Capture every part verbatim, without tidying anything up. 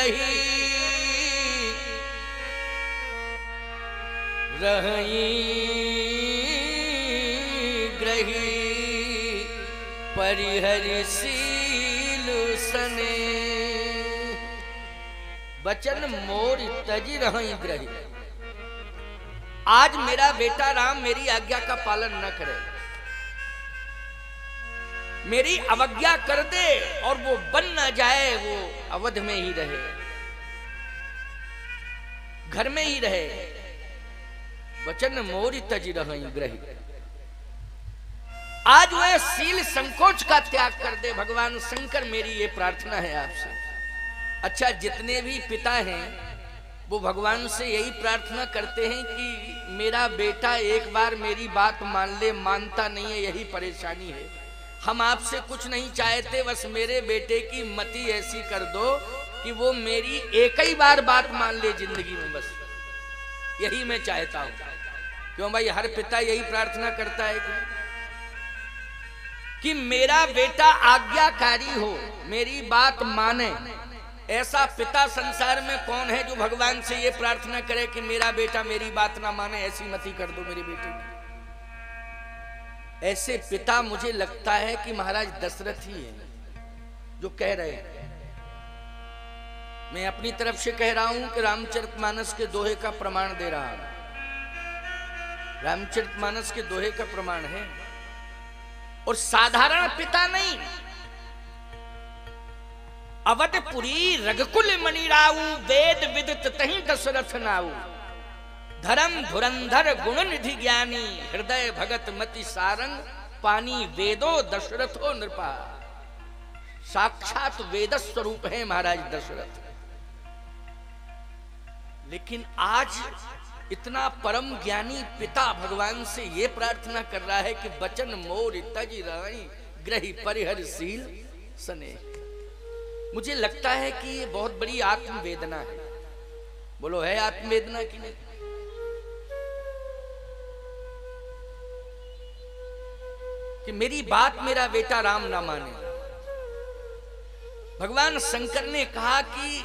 रही रही ग्रही परिहरिशील सने। बचन मोर तजी रही ग्रही। आज मेरा बेटा राम मेरी आज्ञा का पालन न करे, मेरी अवज्ञा कर दे और वो बन न जाए, वो अवध में ही रहे, घर में ही रहे। वचन मोर तजी रही ग्रही। आज वह शील संकोच का त्याग कर दे। भगवान शंकर मेरी ये प्रार्थना है आपसे। अच्छा, जितने भी पिता हैं वो भगवान से यही प्रार्थना करते हैं कि मेरा बेटा एक बार मेरी बात मान ले, मानता नहीं है, यही परेशानी है। हम आपसे कुछ नहीं चाहते, बस मेरे बेटे की मति ऐसी कर दो कि वो मेरी एक ही बार बात मान ले जिंदगी में, बस यही मैं चाहता हूं। क्यों भाई, हर पिता यही प्रार्थना करता है कि, कि मेरा बेटा आज्ञाकारी हो, मेरी बात माने। ऐसा पिता संसार में कौन है जो भगवान से ये प्रार्थना करे कि मेरा बेटा मेरी बात ना माने, ऐसी मति कर दो मेरे बेटे की। ऐसे पिता मुझे लगता है कि महाराज दशरथ ही है जो कह रहे हैं। मैं अपनी तरफ से कह रहा हूं कि रामचरितमानस के दोहे का प्रमाण दे रहा हूं। रामचरितमानस के दोहे का प्रमाण है, और साधारण पिता नहीं। अवधपुरी रघुकुल मणि राऊ, वेद विदित तहीं दशरथ नाऊ। धर्म धुरंधर गुण निधि ज्ञानी, हृदय भगत मति सारंग। पानी वेदो दशरथो नृपा। साक्षात वेद स्वरूप है महाराज दशरथ। लेकिन आज इतना परम ज्ञानी पिता भगवान से ये प्रार्थना कर रहा है कि बचन मोर तजी रही ग्रही परिहरशील सने। मुझे लगता है कि ये बहुत बड़ी आत्मवेदना है। बोलो, है आत्मवेदना की नहीं? कि मेरी बात मेरा बेटा राम ना माने। भगवान शंकर ने कहा कि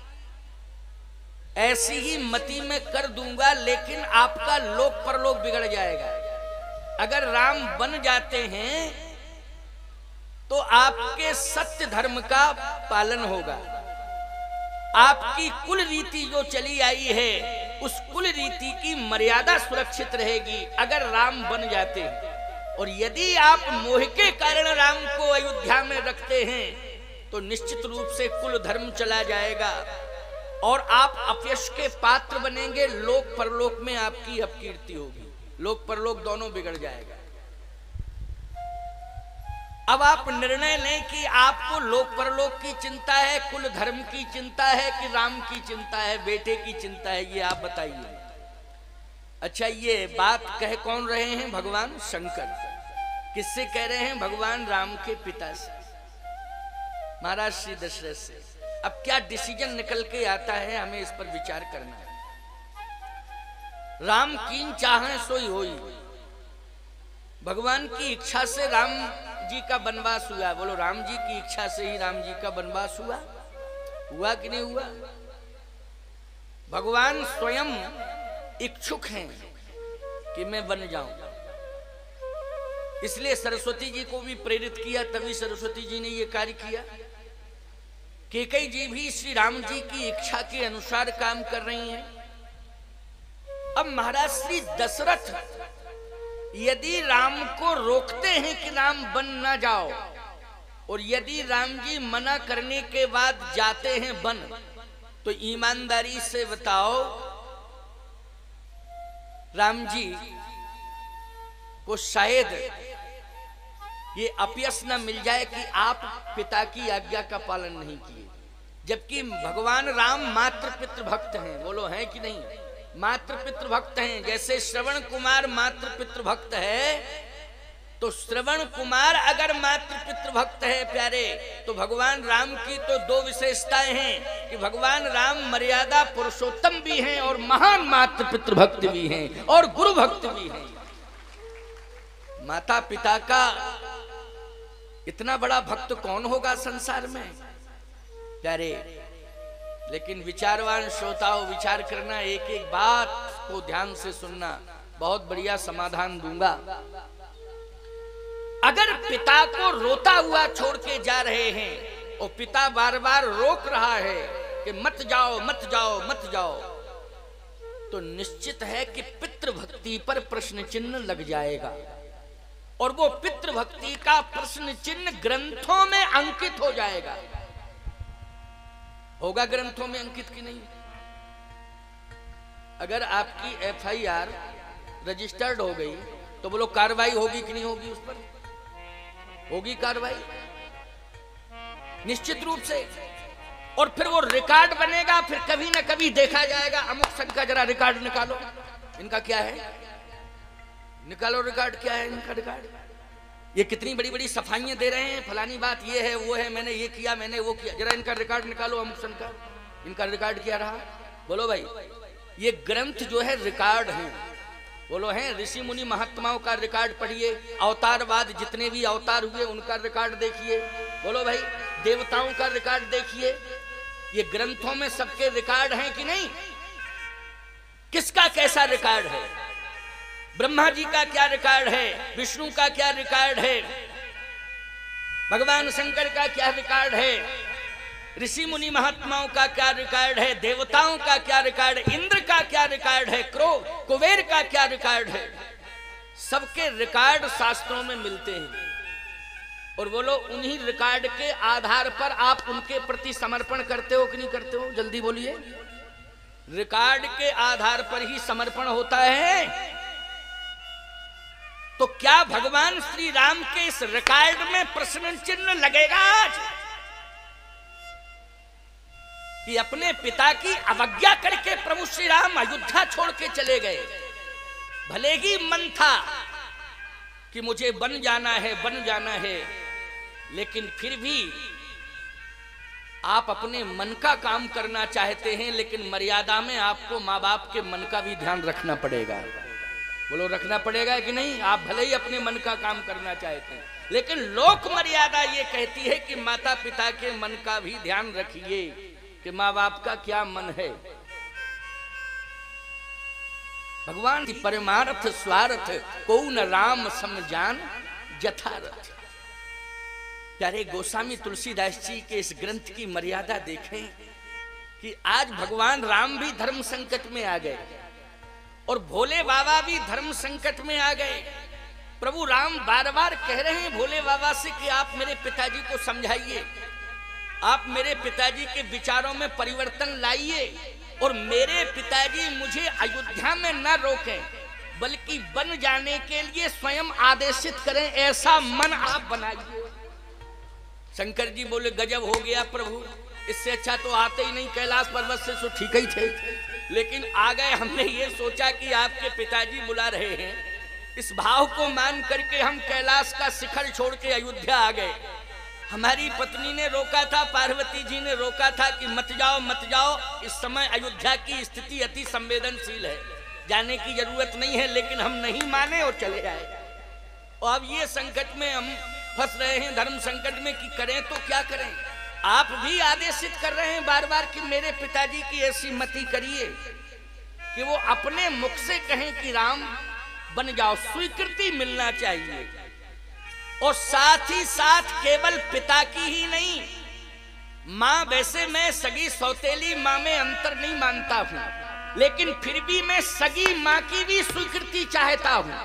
ऐसी ही मति में कर दूंगा, लेकिन आपका लोक परलोक बिगड़ जाएगा। अगर राम बन जाते हैं तो आपके सत्य धर्म का पालन होगा। आपकी कुल रीति जो चली आई है, उस कुल रीति की मर्यादा सुरक्षित रहेगी अगर राम बन जाते हैं। और यदि आप मोह के कारण राम को अयोध्या में रखते हैं तो निश्चित रूप से कुल धर्म चला जाएगा और आप अपयश के पात्र बनेंगे। लोक परलोक में आपकी अपकीर्ति होगी, लोक परलोक दोनों बिगड़ जाएगा। अब आप निर्णय लें कि आपको लोक परलोक की चिंता है, कुल धर्म की चिंता है, कि राम की चिंता है, बेटे की चिंता है, ये आप बताइए। अच्छा, ये बात कह कौन रहे हैं? भगवान शंकर। किससे कह रहे हैं? भगवान राम के पिता से, महाराज श्री दशरथ से। अब क्या डिसीजन निकल के आता है, हमें इस पर विचार करना है। राम कीन चाहे सोई होई। भगवान की इच्छा से राम जी का वनवास हुआ। बोलो, राम जी की इच्छा से ही राम जी का वनवास हुआ हुआ कि नहीं हुआ? भगवान स्वयं इच्छुक हैं कि मैं बन जाऊं, इसलिए सरस्वती जी को भी प्रेरित किया, तभी सरस्वती जी ने यह कार्य किया। कैकेयी जी भी श्री राम जी की इच्छा के अनुसार काम कर रही हैं। अब महाराज श्री दशरथ यदि राम को रोकते हैं कि राम बन ना जाओ, और यदि राम जी मना करने के बाद जाते हैं बन, तो ईमानदारी से बताओ, राम जी को शायद ये अपयश न मिल जाए कि आप पिता की आज्ञा का पालन नहीं किए। जबकि भगवान राम मातृ पितृ भक्त हैं। बोलो, हैं कि नहीं? मातृ पितृ भक्त हैं। जैसे श्रवण कुमार मातृ पितृ भक्त है, तो श्रवण कुमार अगर मातृ पितृ भक्त है प्यारे, तो भगवान राम की तो दो विशेषताएं हैं कि भगवान राम मर्यादा पुरुषोत्तम भी हैं और महान मातृ पितृ भक्त भी हैं और गुरु भक्त भी हैं। माता पिता का इतना बड़ा भक्त कौन होगा संसार में प्यारे? लेकिन विचारवान श्रोताओं, विचार करना, एक एक बात को ध्यान से सुनना, बहुत बढ़िया समाधान दूंगा। अगर पिता को रोता हुआ छोड़ के जा रहे हैं और पिता बार बार रोक रहा है कि मत जाओ मत जाओ मत जाओ, तो निश्चित है कि पितृभक्ति पर प्रश्न चिन्ह लग जाएगा और वो पितृभक्ति का प्रश्न चिन्ह ग्रंथों में अंकित हो जाएगा। होगा ग्रंथों में अंकित की नहीं? अगर आपकी एफ आई आर रजिस्टर्ड हो गई तो बोलो कार्रवाई होगी कि नहीं होगी? उस पर होगी कार्रवाई निश्चित रूप से। और फिर वो रिकॉर्ड बनेगा, फिर कभी ना कभी देखा जाएगा, अमुक संघ का जरा रिकॉर्ड निकालो, इनका क्या है, निकालो रिकॉर्ड, क्या है इनका रिकॉर्ड, ये कितनी बड़ी बड़ी सफाइयां दे रहे हैं, फलानी बात ये है वो है, मैंने ये किया मैंने वो किया, जरा इनका रिकॉर्ड निकालो, अमुक संघ का, इनका रिकॉर्ड क्या रहा? बोलो भाई, ये ग्रंथ जो है रिकॉर्ड है, बोलो हैं, ऋषि मुनि महात्माओं का रिकॉर्ड पढ़िए, अवतारवाद जितने भी अवतार हुए उनका रिकॉर्ड देखिए, बोलो भाई, देवताओं का रिकॉर्ड देखिए, ये ग्रंथों में सबके रिकॉर्ड हैं कि नहीं? किसका कैसा रिकॉर्ड है? ब्रह्मा जी का क्या रिकॉर्ड है, विष्णु का क्या रिकॉर्ड है, भगवान शंकर का क्या रिकॉर्ड है, ऋषि मुनि महात्माओं का क्या रिकॉर्ड है, देवताओं का क्या रिकॉर्ड, इंद्र का क्या रिकॉर्ड है, क्रो कुबेर का क्या रिकॉर्ड है, सबके रिकॉर्ड शास्त्रों में मिलते हैं। और बोलो, उन्हीं रिकॉर्ड के आधार पर आप उनके प्रति समर्पण करते हो कि नहीं करते हो? जल्दी बोलिए। रिकॉर्ड के आधार पर ही समर्पण होता है। तो क्या भगवान श्री राम के इस रिकॉर्ड में प्रश्न चिन्ह लगेगा आज कि अपने पिता की अवज्ञा करके प्रभु श्री राम अयोध्या छोड़ के चले गए? भले ही मन था कि मुझे बन जाना है बन जाना है, लेकिन फिर भी आप अपने मन का काम करना चाहते हैं, लेकिन मर्यादा में आपको माँ बाप के मन का भी ध्यान रखना पड़ेगा। बोलो, रखना पड़ेगा कि नहीं? आप भले ही अपने मन का काम करना चाहते हैं, लेकिन लोक मर्यादा ये कहती है कि माता पिता के मन का भी ध्यान रखिए कि माँ बाप का क्या मन है। भगवान की परमार्थ स्वार्थ को न राम समझान जथारथ। प्यारे गोस्वामी तुलसीदास जी के इस ग्रंथ की मर्यादा देखें कि आज भगवान राम भी धर्म संकट में आ गए और भोले बाबा भी धर्म संकट में आ गए। प्रभु राम बार बार कह रहे हैं भोले बाबा से कि आप मेरे पिताजी को समझाइए, आप मेरे पिताजी के विचारों में परिवर्तन लाइए और मेरे पिताजी मुझे अयोध्या में न रोकें, बल्कि बन जाने के लिए स्वयं आदेशित करें, ऐसा मन आप बनाइए। शंकर जी बोले, गजब हो गया प्रभु, इससे अच्छा तो आते ही नहीं कैलाश पर्वत से, तो ठीक ही थे, लेकिन आ गए। हमने ये सोचा कि आपके पिताजी बुला रहे हैं, इस भाव को मान करके हम कैलाश का शिखर छोड़ के अयोध्या आ गए। हमारी पत्नी ने रोका था, पार्वती जी ने रोका था कि मत जाओ मत जाओ, इस समय अयोध्या की स्थिति अति संवेदनशील है, जाने की जरूरत नहीं है, लेकिन हम नहीं माने और चले आए। और अब ये संकट में हम फंस रहे हैं, धर्म संकट में, कि करें तो क्या करें? आप भी आदेशित कर रहे हैं बार बार कि मेरे पिताजी की ऐसी मति करिए कि वो अपने मुख से कहें कि राम बन जाओ, स्वीकृति मिलना चाहिए। और साथ ही साथ केवल पिता की ही नहीं, माँ, वैसे मैं सगी सौतेली माँ में अंतर नहीं मानता हूं, लेकिन फिर भी मैं सगी माँ की भी स्वीकृति चाहता हूं।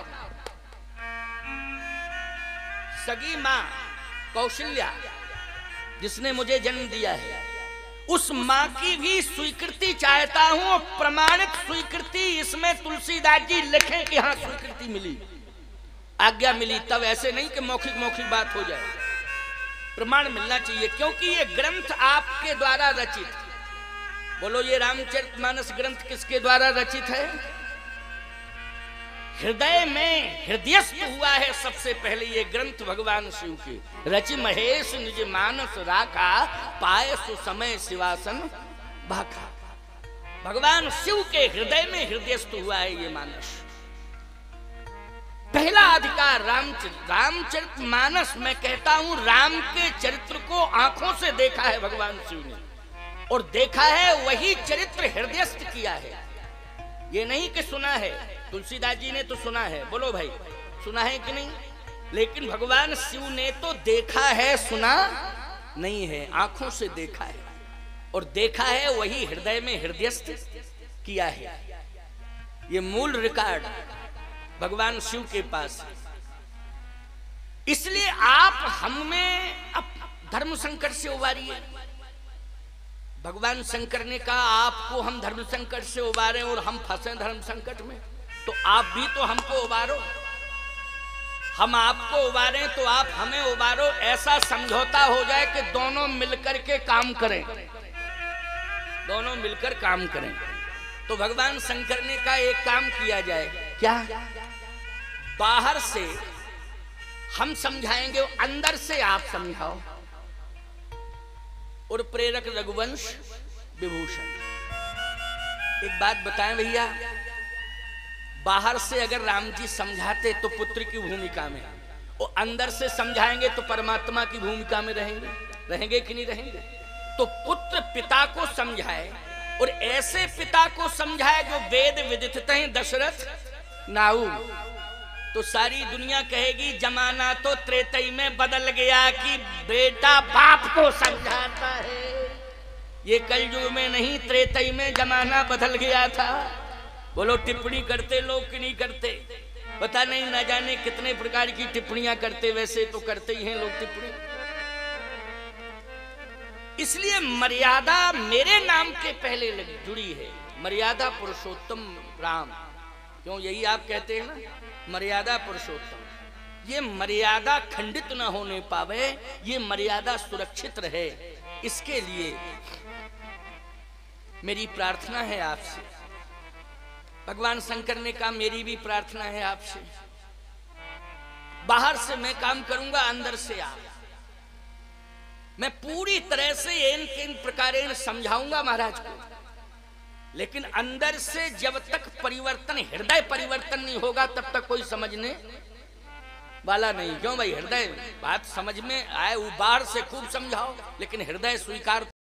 सगी माँ कौशल्या जिसने मुझे जन्म दिया है, उस माँ की भी स्वीकृति चाहता हूं, प्रमाणित स्वीकृति। इसमें तुलसीदास जी लिखें कि हाँ स्वीकृति मिली, आज्ञा मिली, तब ऐसे नहीं कि मौखिक मौखिक बात हो जाए, प्रमाण मिलना चाहिए, क्योंकि ये ग्रंथ आपके द्वारा रचित। बोलो, ये रामचरितमानस ग्रंथ किसके द्वारा रचित है? हृदय में हृदयस्थ हुआ है सबसे पहले ये ग्रंथ भगवान शिव के। रचि महेश निज मानस राखा, पाए सु समय शिवासन भाखा। भगवान शिव के हृदय में हृदयस्थ हुआ है ये मानस। पहला अधिकार रामचरित रामचरित मानस, मैं कहता हूं राम के चरित्र को आंखों से देखा है भगवान शिव ने, और देखा है वही चरित्र हृदयस्थ किया है। ये नहीं कि सुना है, तुलसीदास जी ने तो सुना है, बोलो भाई सुना है कि नहीं, लेकिन भगवान शिव ने तो देखा है, सुना नहीं है, आंखों से देखा है। और देखा है वही हृदय में हृदयस्थ किया है। ये मूल रिकॉर्ड भगवान शिव के पास है। इसलिए आप हमें अब धर्म संकट से उबारिए। भगवान शंकर ने कहा आपको हम धर्म संकट से उबारे और हम फंसे धर्म संकट में, तो आप भी तो हमको उबारो। हम आपको उबारें तो आप हमें उबारो। ऐसा समझौता हो जाए कि दोनों मिलकर के काम करें, दोनों मिलकर काम करें। तो भगवान शंकर ने कहा एक काम किया जाए। क्या? बाहर से हम समझाएंगे, अंदर से आप समझाओ। और प्रेरक रघुवंश विभूषण, एक बात बताएं भैया, बाहर से अगर राम जी समझाते तो पुत्र की भूमिका में, और अंदर से समझाएंगे तो परमात्मा की भूमिका में रहेंगे। रहेंगे कि नहीं रहेंगे? तो पुत्र पिता को समझाए, और ऐसे पिता को समझाए जो वेद विदित हैं दशरथ नाऊ, तो सारी दुनिया कहेगी जमाना तो त्रेतई में बदल गया कि बेटा बाप को समझाता है। ये कलयुग में नहीं, त्रेतई में जमाना बदल गया था। बोलो टिप्पणी करते लोग कि नहीं करते? पता नहीं, ना जाने कितने प्रकार की टिप्पणियां करते, वैसे तो करते ही हैं लोग टिप्पणी। इसलिए मर्यादा मेरे नाम के पहले जुड़ी है, मर्यादा पुरुषोत्तम राम। क्यों? यही आप कहते हैं ना, मर्यादा पुरुषोत्तम। ये मर्यादा खंडित ना होने पावे, ये मर्यादा सुरक्षित रहे, इसके लिए मेरी प्रार्थना है आपसे। भगवान शंकर ने कहा मेरी भी प्रार्थना है आपसे। बाहर से मैं काम करूंगा, अंदर से आप। मैं पूरी तरह से इन किन प्रकार समझाऊंगा महाराज को, लेकिन अंदर से जब तक परिवर्तन, हृदय परिवर्तन नहीं होगा, तब तक कोई समझने वाला नहीं। क्यों भाई? हृदय बात समझ में आए, बाहर से खूब समझाओ, लेकिन हृदय स्वीकार